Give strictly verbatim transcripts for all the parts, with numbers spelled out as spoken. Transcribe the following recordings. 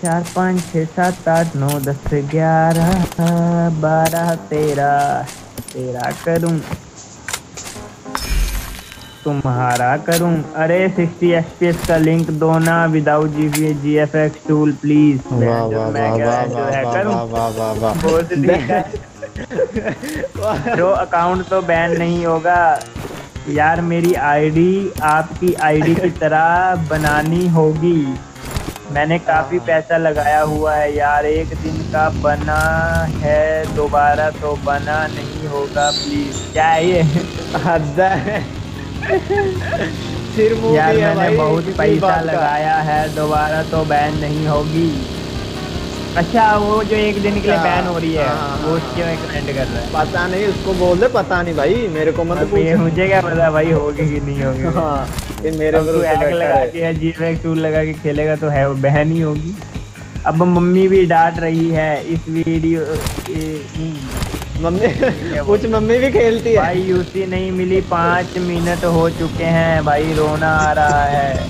चार पाँच छः सात आठ नौ दस ग्यारह बारह तेरह तेरह करूं तुम्हारा करूं। अरे सिक्सटी एफपीएस का लिंक दो ना without G G F X tool please. वाह वाह मैं वाह क्या वाह जो वाह है वाह करूं वाह वाह वाह वाह भोसड़ी का। ब्रो अकाउंट तो बैन नहीं होगा यार, मेरी आईडी आपकी आईडी की तरह बनानी होगी। मैंने काफी पैसा लगाया हुआ है यार, एक दिन का बना है दोबारा तो बना नहीं होगा प्लीज। क्या है ये? हद है। सिर मुंह की यार है मैंने भाई बहुत किसी पैसा बात का। लगाया है, दोबारा तो बैन नहीं होगी। अच्छा वो जो एक दिन के अच्छा लिए बैन हो रही है हाँ हाँ वो हाँ उसके में हाँ। कमेंट कर रहा है। पता नहीं उसको बोल दे, पता नहीं भाई, मेरे को मत अब पूछ। ये मुझे क्या पता भाई होगी कि नहीं होगी। हाँ, ये मेरे अब तू भरोसे हैक बैठा लगा है। के जी एफ एक्स टूल लगा के खेलेगा तो है वो बैन ही होगी। अब मम्मी भी डांट रही है इस वीडियो ए, मम्मी क्या कुछ बोलते मम्मी भी खेलती है। भाई यूसी नहीं मिली, पाँच मिनट हो चुके हैं भाई, रोना आ रहा है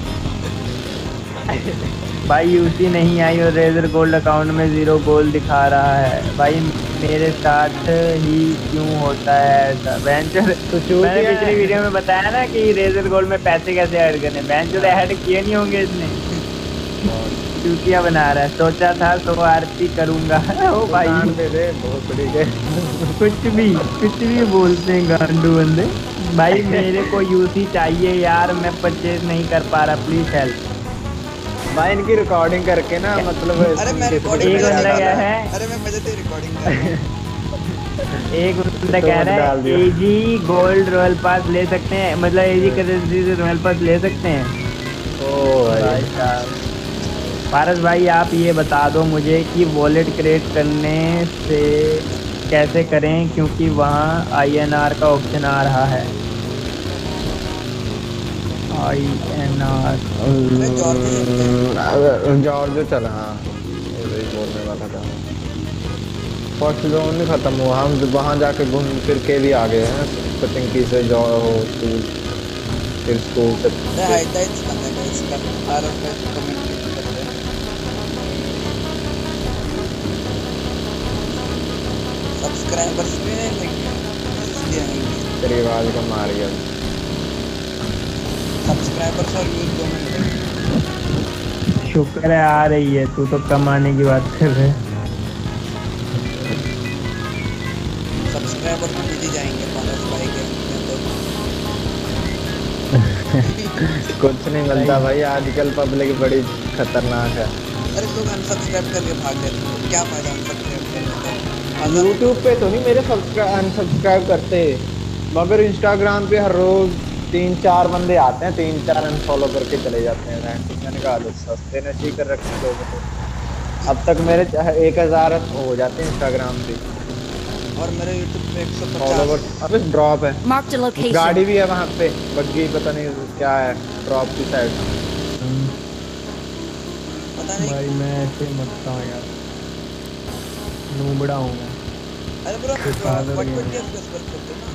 भाई। यूसी नहीं आई और रेजर गोल्ड अकाउंट में जीरो गोल्ड दिखा रहा है भाई। मेरे साथ ही क्यों होता है ऐसा वेंचर? तो चूत मैंने पिछली है। वीडियो में बताया ना कि रेजर गोल्ड में पैसे कैसे ऐड करने, वेंचर ऐड किए नहीं होंगे इसने। चूतिया बना रहा है, सोचा था तो आरती करूंगा। ओ तो भाई कान दे दे भोसड़ी के। कुछ भी कुछ भी बोलते हैं गांडू बंदे। भाई मेरे को यूसी चाहिए यार, मैं परचेज नहीं कर पा रहा, प्लीज हेल्प। भाई इनकी रिकॉर्डिंग करके ना मतलब अरे मैं रिकॉर्डिंग एक पे बंदा क्या डाला। है, अरे मैं मजे से रिकॉर्डिंग कर रहा हूँ। एक बंदा तो कह मत रहा डाल है दियो। एजी गोल्ड रॉयल पास ले सकते हैं, मतलब एजी करेंसी से रॉयल पास ले सकते हैं। ओ भाई भाई साहब पारस भाई आप ये बता दो मुझे कि वॉलेट क्रिएट करने से कैसे करें, क्योंकि वहाँ आईएनआर का ऑप्शन आ रहा है। आईएनआर जॉर्ज चल। हाँ वही बोलने वाला था। फर्स्ट जोन नहीं खत्म हुआ, हम वहां जाके घूम फिर के भी आ गए हैं पतिंकी से जो हो स्कूल, फिर स्कूल से अरे हाइलाइट्स बनेगा इसका, आर एफ पे कमेंट करते हैं। सब्सक्राइबर्स भी नहीं इसलिए आएंगे। तेरी आवाज का मार गया। सब्सक्राइबर्स और व्यूज दोनों मिलेंगे। शुक्र है आ रही है, तू तो कमाने की बात कर रहे है। सब्सक्राइबर तो मिल ही जाएंगे पारस भाई के अंदर। कुछ नहीं मिलता भाई, आजकल पब्लिक बड़ी खतरनाक है। अरे लोग अनसब्सक्राइब करके भाग जाते हैं, क्या फायदा अनसब्सक्राइब करने का। यूट्यूब पे तो नहीं मेरे अनसब्सक्राइब करते, मगर इंस्टाग्राम पे हर रोज तीन चार बंदे आते हैं, तीन चार अनफॉलो करके चले जाते हैं। मैंने कहा सस्ते नशे कर रखे हैं लोगों को। अब तक मेरे एक हजार हो जाते हैं इंस्टाग्राम पे, और मेरे यूट्यूब पे एक सौ फॉलोवर। पचास। अब ड्रॉप है, Marked a location. गाड़ी भी है वहाँ पे, बग्गी पता नहीं क्या है ड्रॉप की साइड। पता नहीं भाई मैं ऐसे मत हूँ यार, नूबड़ा हूँ मैं। अरे ब्रो पागल वन है। ट्वेंटी एफपीएस पर खेलते ना।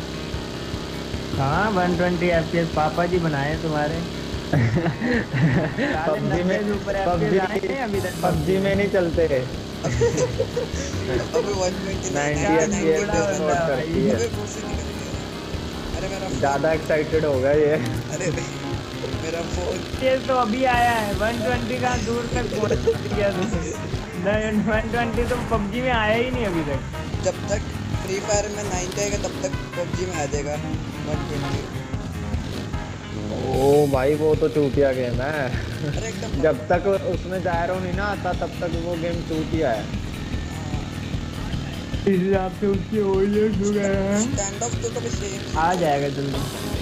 हाँ वन ट्वेंटी एफपीएस पापा जी बनाए तुम्हारे। पबजी में पबजी अभी तक पबजी में नहीं चलते। अबे वन ट्वेंटी नाइंटी एफपीएस पे सपोर्ट करती है। अबे मुझसे निकल गया। अरे मेरा ज्यादा एक्साइटेड हो गया ये। अरे मेरा फोन ये तो अभी आया है, वन ट्वेंटी का दूर तक पहुंच गया तुम। वन ट्वेंटी तो पबजी में आया ही नहीं अभी तक। जब तक फ्री फायर में नाइंटी आएगा तब तक पबजी में आ जाएगा वन ट्वेंटी। ओ भाई वो तो चूतिया गेम है। अरे एकदम जब तक उसमें जायरो नहीं ना आता तब तक वो गेम चूतिया है। इस हिसाब से उसकी ओरियन हो गए हैं। स्टैंड ऑफ तो कभी सेम आ जाएगा जल्दी।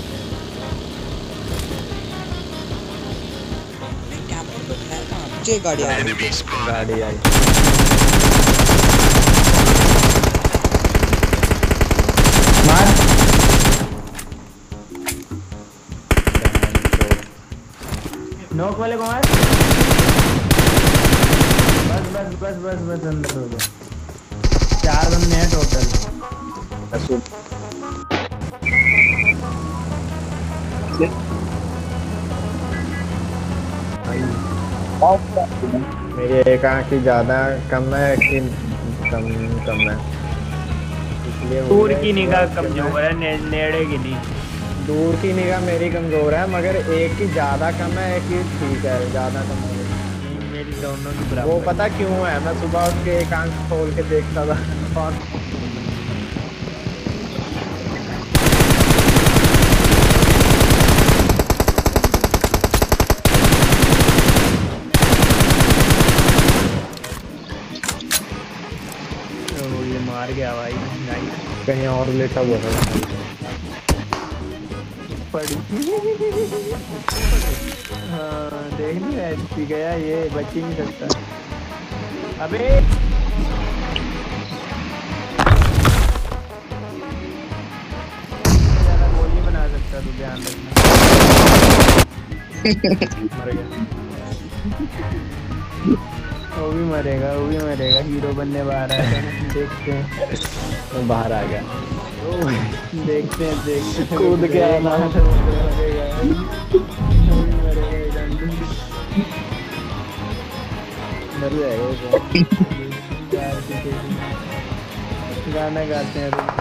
कैंपर तो है कहां? जे गाड़ी आ रही है। गाड़ी आई। मार नॉक वाले को मार। बस बस बस बस बस अंदर हो गया। चार बंदे हैं टोटल। मेरी ये एक आँख की ज्यादा कम है कि कम कम है, इसलिए हो दूर गया की इस निगाह बार कि मैं- कमजोर है, ने, नेड़े की नहीं। दूर की निगाह मेरी कमजोर है, मगर एक की ज्यादा कम है, एक की ठीक है, ज्यादा कम है। नहीं, मेरी दोनों की वो बराबर। पता क्यों है, मैं सुबह उठ के एक आंख खोल के देखता था और ओ, ये मार गया भाई। नाइस। कहीं और लेटा हुआ था। पड़ी। हाँ देख नहीं ऐसी गया, ये बच ही नहीं सकता। अबे ज्यादा गोली नहीं बना सकता तू, ध्यान रखना। मर गया। वो भी मरेगा, वो भी मरेगा, हीरो बनने बाहर आया है। देखते हैं। मैं बाहर आ गया, देखते हैं देखते हैं। कूद के आना है। मरेगा, वो भी मरेगा, ये डंडू। मर जाएगा वो तो। यार पीछे से। गाना गाते हैं रुक।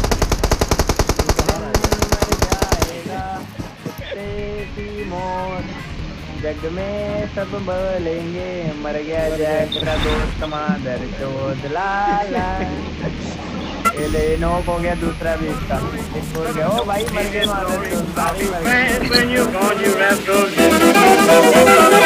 मर जाएगा कुत्ते की मौत, जग में सब बोलेंगे मर गया जैक का दोस्त मादर चोद लाला। ये ले नॉक हो गया, दूसरा भी इसका एक हो गया। ओ भाई मर गए मादर चोद, सारे मर गए।